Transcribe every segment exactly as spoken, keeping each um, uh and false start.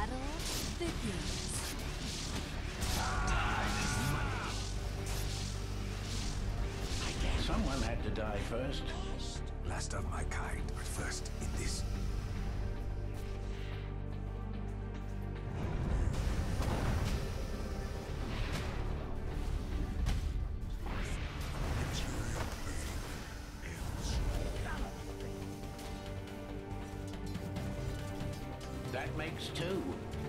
battle begins. Someone had to die first. Last of my kind, but first in this. That makes two.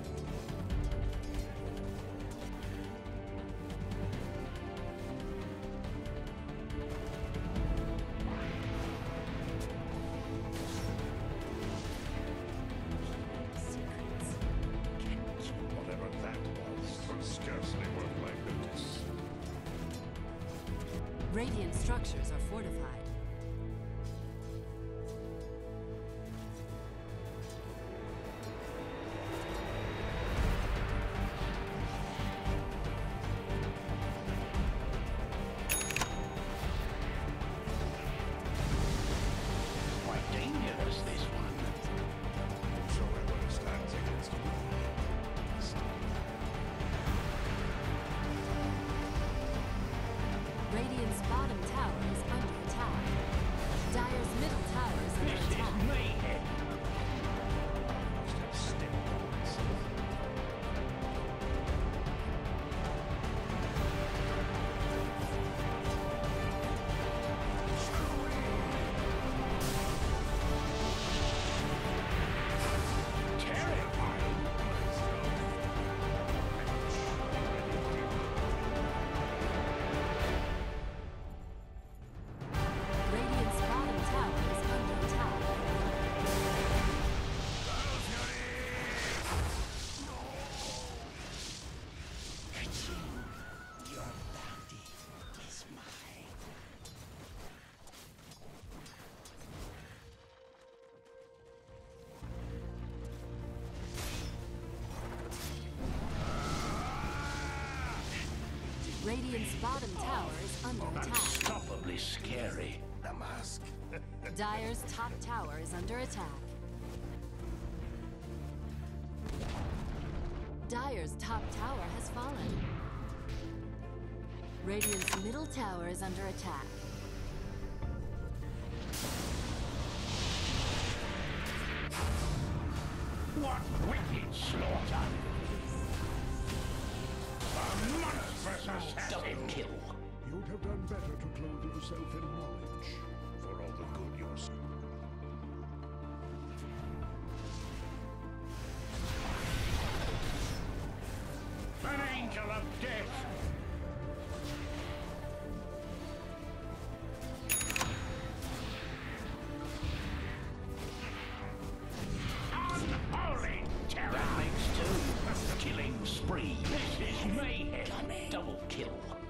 Whatever that was, was scarcely worth my notice. Radiant structures are fortified. Quite dangerous, this one. Whosoever stands against me. Radiant's bottom tower is under attack. Dire's middle tower is under This attack. is mayhem. Must have stepped on myself. Terrifying. Radiant's bottom tower is under attack. Your bounty is mine. Radiant's bottom tower is under attack. Unstoppably scary. The mask. Dire's top tower is under attack. Dire's top tower has fallen. Radiant's middle tower is under attack. What wicked slaughter! A monstrous assassin! Double kill. You'd have done better to clothe yourself in knowledge. For all the good you're s- An angel of death! Unholy terror! That makes two. Killing spree. This is mayhem. Double kill.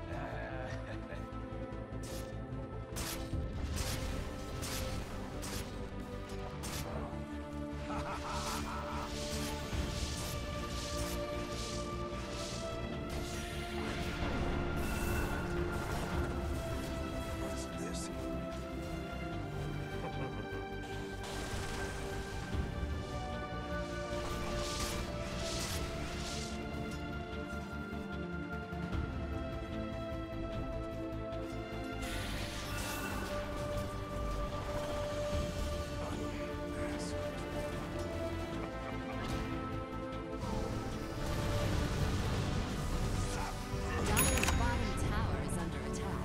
What's this? Dire's bottom tower is under attack.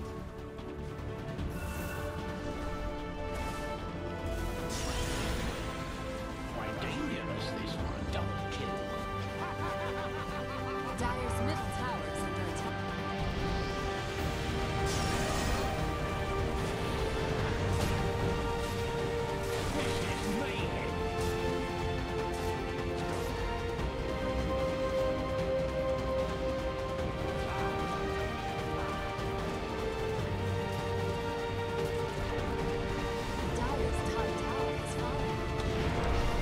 Quite dangerous, this one. Double kill. Dire's middle tower is under attack. This is mayhem. Dire's top tower has fallen.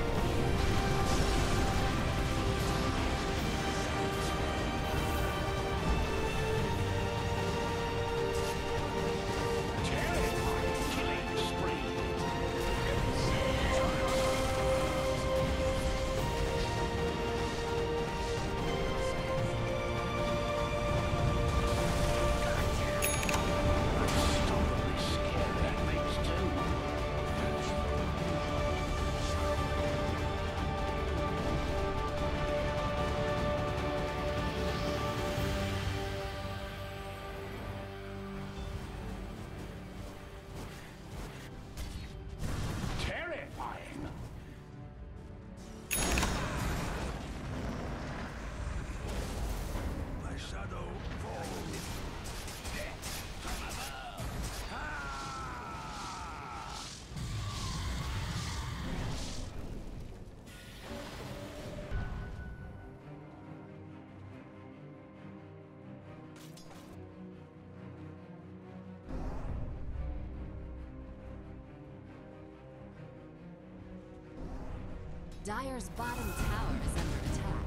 Dire's bottom tower is under attack.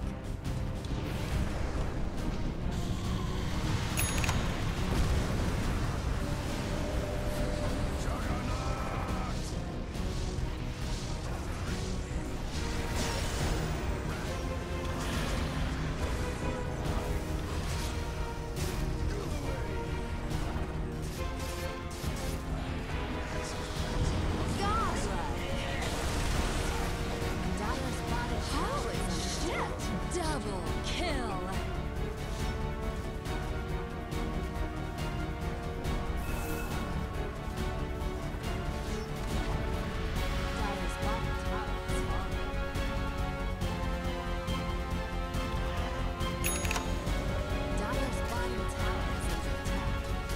Double kill! Dire's bottom tower is falling. Dire's bottom tower is under attack.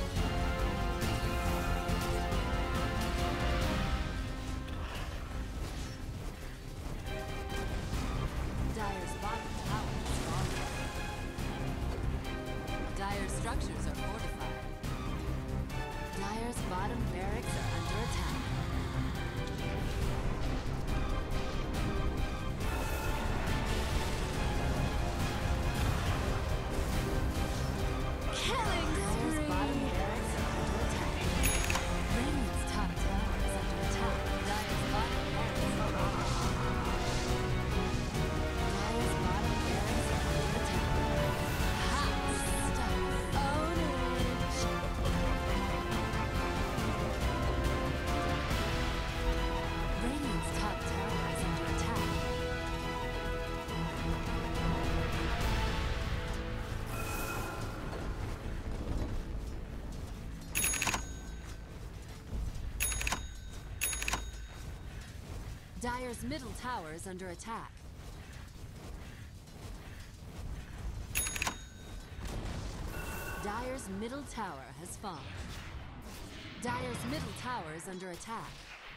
Dire's bottom tower is falling. Dire's structures are fortified. Dire's bottom barracks are under attack. Killing Dire's bottom barracks are under attack. Radiant's top tower is under attack. Dire's bottom barracks are under attack. Dire's bottom barracks are under attack. Hot stuff. Ownage. Radiant's top tower is under attack. Dire's middle tower is under attack. Dire's middle tower has fallen. Dire's middle tower is under attack.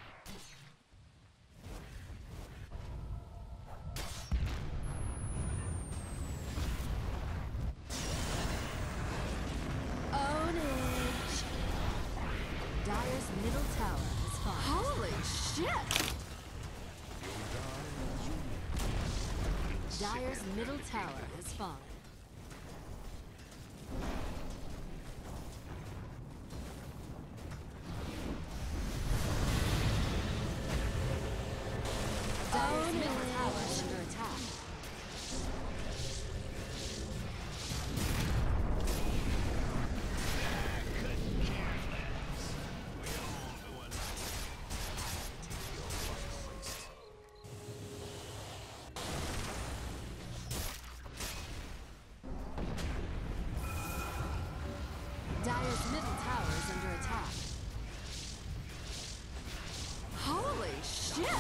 Ownage! Dire's middle tower has fallen. Holy shit! Dire's middle tower has fallen. Dire's middle tower is under attack. Dire's middle tower is under attack. Holy shit!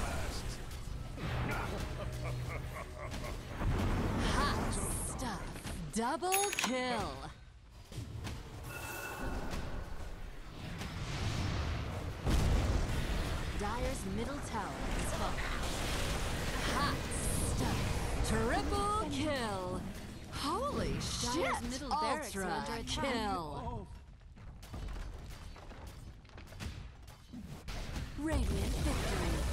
Hot stuff. Double kill. Dire's middle tower is falling. Hot stuff. Triple kill. Holy shit! Dire's middle barracks are Ultra under attack. kill. Radiant victory.